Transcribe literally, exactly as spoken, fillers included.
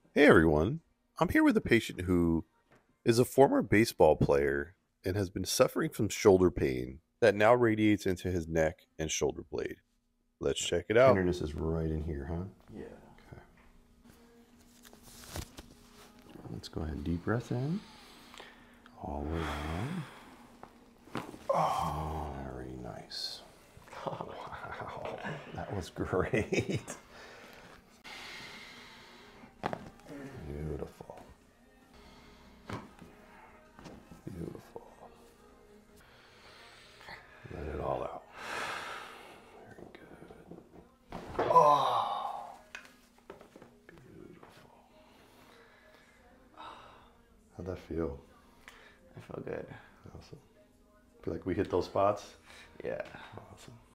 Hey everyone, I'm here with a patient who is a former baseball player and has been suffering from shoulder pain that now radiates into his neck and shoulder blade. Let's check it out. Tenderness is right in here, huh? Yeah. Okay. Let's go ahead and deep breath in. All the way down. Oh, very nice. Wow, that was great. Beautiful. Beautiful. Let it all out. Very good. Oh, beautiful. How'd that feel? I feel good. Awesome. Feel like we hit those spots? Yeah. Awesome.